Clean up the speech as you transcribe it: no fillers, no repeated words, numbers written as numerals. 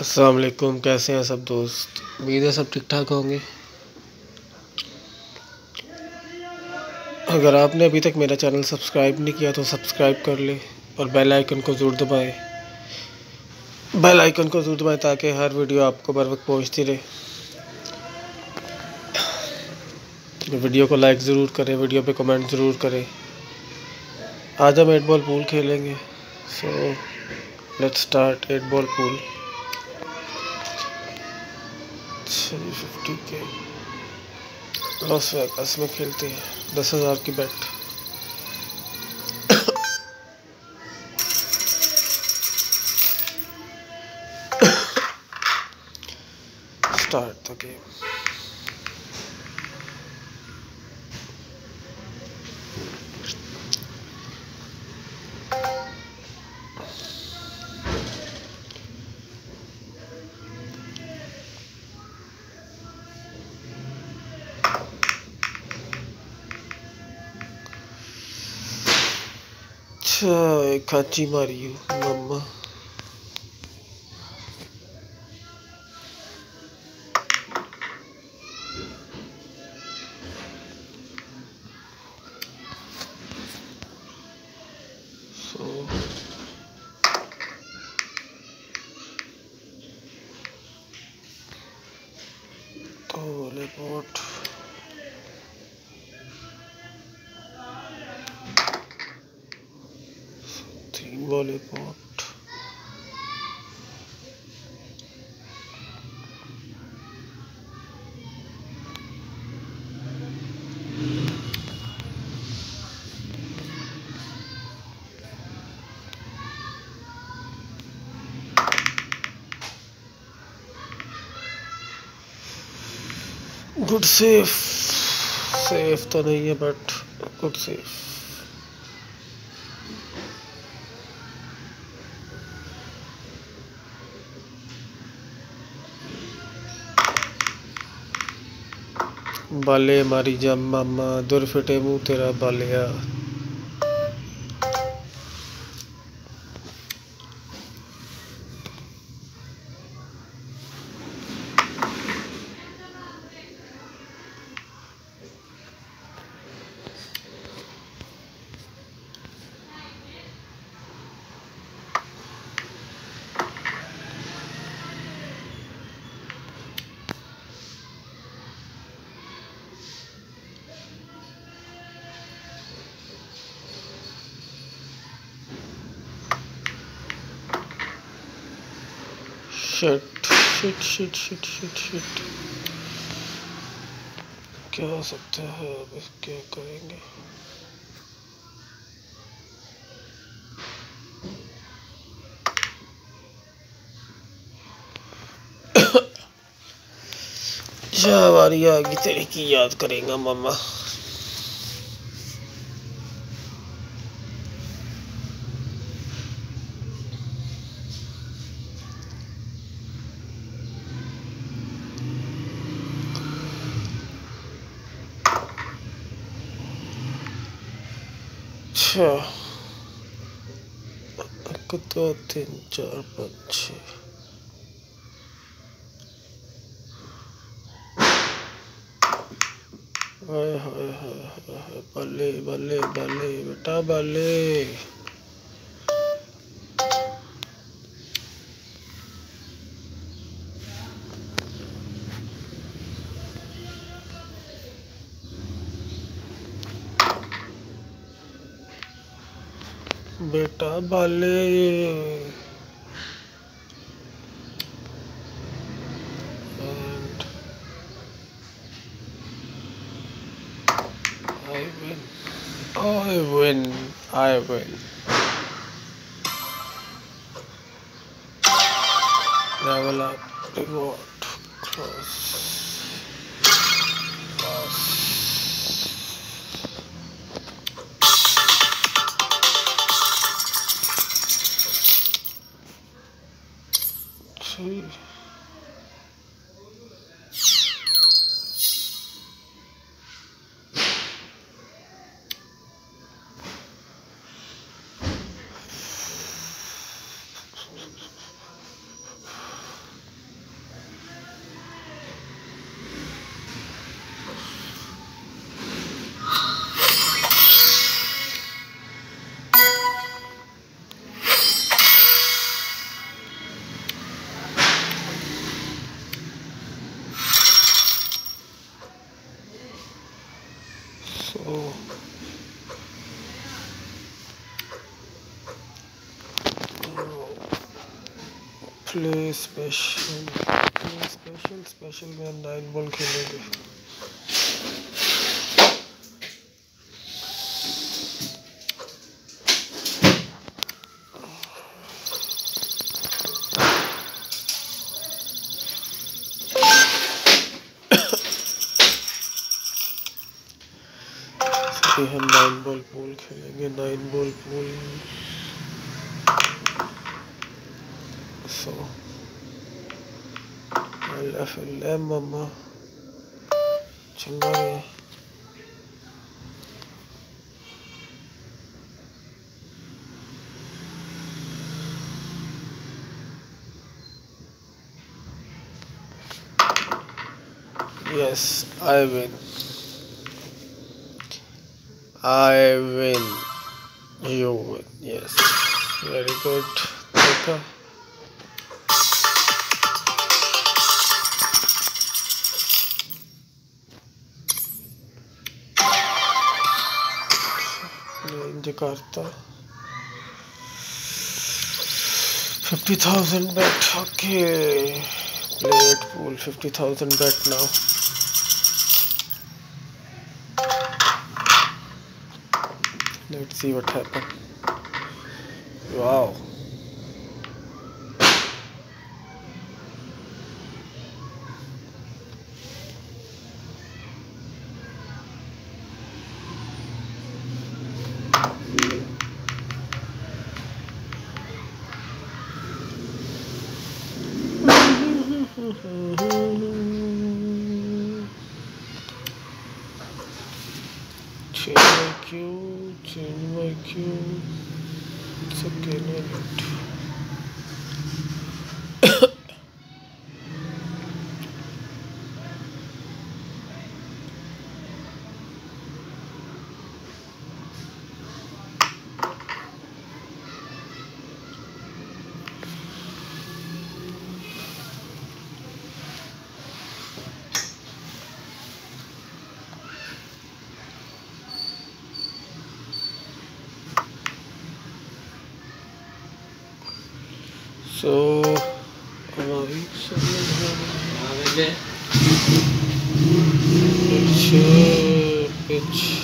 अस्सलाम वालेकुम। कैसे हैं सब दोस्त? उम्मीद है सब ठीक ठाक होंगे। अगर आपने अभी तक मेरा चैनल सब्सक्राइब नहीं किया तो सब्सक्राइब कर ले और बेल आइकन को ज़रूर दबाएं। ताकि हर वीडियो आपको बर वक्त पहुँचती रहे। वीडियो को लाइक ज़रूर करें, वीडियो पे कमेंट ज़रूर करें। आज हम 8 बॉल पूल खेलेंगे। So let's start 8 ball pool. 350 के लॉस वेगास में खेलते हैं। 10,000 की बेट। Start the game. एक खाची मारी मम्मा। वाले पोट 3 वाले पोट। गुड सेफ तो नहीं है बट गुड सेफ। बाले मारी जा मामा, दुर फिटे मुंह तेरा बालिया। शिट। क्या हो सकता है अब? क्या करेंगे? बारी आ गई तेरी की याद करेगा मामा। अच्छा 1 2 3 4 5 6। हाय बल्ले बेटा बल्ले। बेटा बाले। I win. Level up. Reward. Close. See. Play special में 9 बॉल खेलेंगे। हम 9 बॉल पूल खेलेंगे। 9 बॉल पूल। सो LFL मम्मा चंगा है। Yes, I win. You win. Yes, very good. देखा। Jakarta 50,000 bet. Okay, play it pool 50,000 bet now. Let's see what happens. Wow. Change my queue. It's okay, no need. So, pitch.